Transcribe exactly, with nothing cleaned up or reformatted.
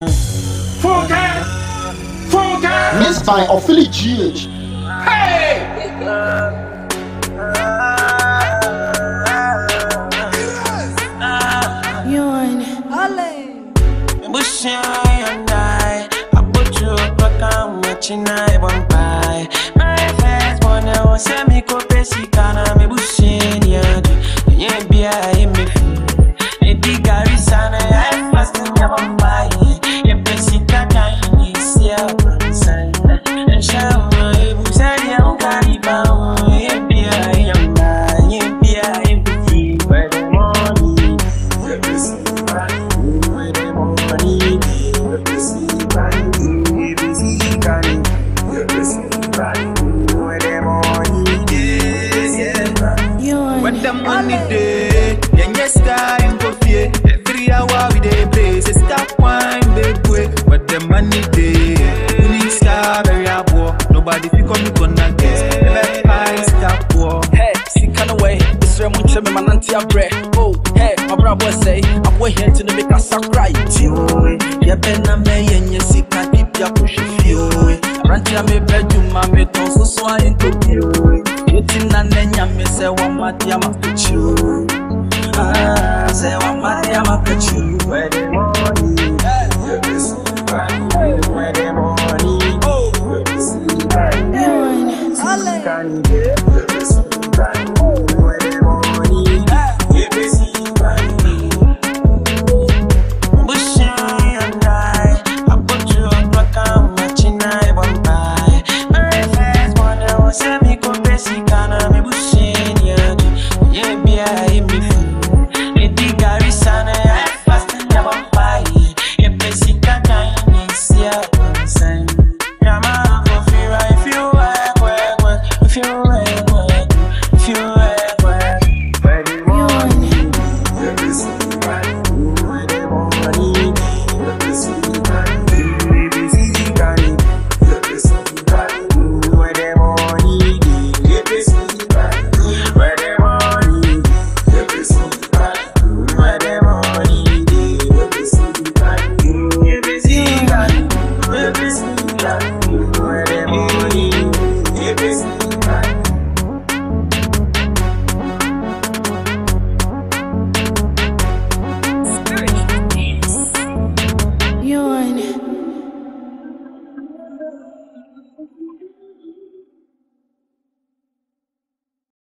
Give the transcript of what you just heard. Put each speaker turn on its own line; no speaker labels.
Funky, funky.
Mixed by Ophelia G H.
Hey!
Yawn.
Bush and I, I put you up a watching I won't buy. My first one, I was a miko pesicana, me bushing yard. Yeah, be I me. A big Gary Sana, I'm fast in your buy. A pesicana, it's your son. And shall I was a young caribou. Yeah, be I am by, yeah, be I be where the money. Where the money.
When the money day, yes, time go fear. Every hour we day blaze, stop wine, baby. When the money day, we need scar very poor. Nobody fi come to connect this. Never buy stop war.
Hey, see kind of way. This is much of my auntie a bread. Oh, hey, my brother say, I'm way here to make us cry. Yeah, Ben, I'm a and you see, can't keep your push if you. Rantia me bedroom, my metal, so so I ain't good. You think I'm a say one my dear, my picture. Ah, say one my dear, my picture.